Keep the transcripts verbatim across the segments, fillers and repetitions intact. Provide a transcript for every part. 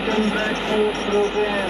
Welcome back to programme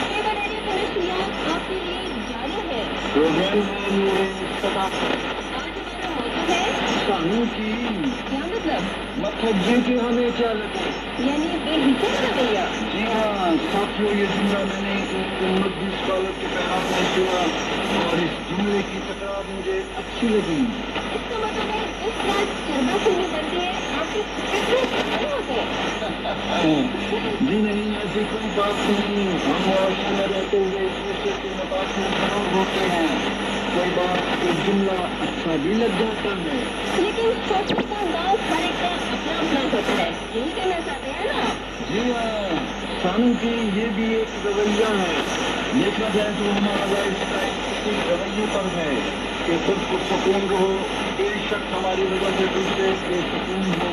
आपके लिए जारी है। प्रोग्राम है मेरे सदा आज हमारा मौजूद है कानून की क्या मतलब, मतलब ये कि हमें क्या लगे। यानी बेहिचक रवैया। जी हाँ साथियों, ये जुमला मैंने एक मुद्दी स्कॉलर के पैगाम में सुना और इस जुमले की तकरार मुझे अच्छी लगी। इसका मतलब है इस बात चरबा फिल्मी बनती है आपके कितने खड़े होते हैं। जी नहीं, ऐसी कोई बात नहीं। हम मुआशरे में रहते हुए एक दूसरे के मुताबिक जरूर होते हैं। कोई बात एक जुमला अच्छा भी लग जाता है, लेकिन सोचने का अंदाज हर एक का अपना अपना होता है, यही कहना चाहते हैं ना। जी हाँ कानून की ये भी एक रवैया है। देखा जाए तो हमारा लाइफ स्टाइल इसी रवैये पर है कि खुद को सुकून रहो, बेशक हमारी वजह से दूसरे के सुकून हो।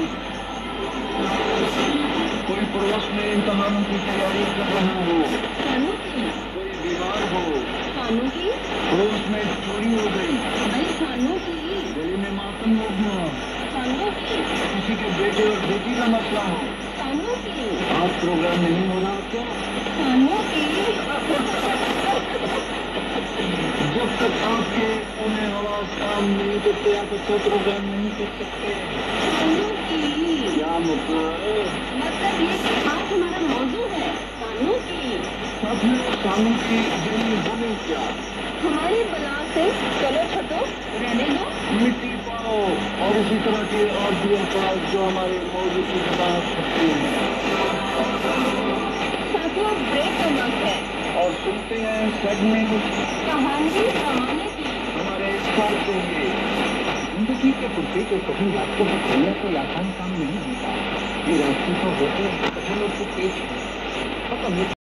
कोई प्रवास में इम्तहानों की तैयारी कर रहा हो, कानून की, कोई बीमार हो, कानून की, पड़ोस में चोरी हो गई, भाई कानून की, गली में मातम हो गया, कानून की, किसी के बेटे और बेटी का मसला हो। कानून की, आज प्रोग्राम नहीं हो रहा क्या? कानून की, जब तक आपके उन्हें आवाज काम नहीं करते आप अच्छा प्रोग्राम नहीं कर सकते। कानून की, क्या मतलब? मतलब ये कि आज हमारा मौजूद है कानून की। साथियों कानून की जरूरी हमें क्या? हमारी बला से चलो छठो रहने दो, मिट्टी पाओ और इसी तरह के और भी अल्फाज जो हमारे मौजूद की वजाहत करते हैं। साथियों ब्रेक का वक्त है और सुनते हैं सेगमेंट कहानी जमाने की। हमारे साथ होंगे। जिंदगी के कुर्ते को कभी रास्तों पर चलना कोई आसान काम नहीं होता। ये रास्ते तो होते कठिन और पेश है।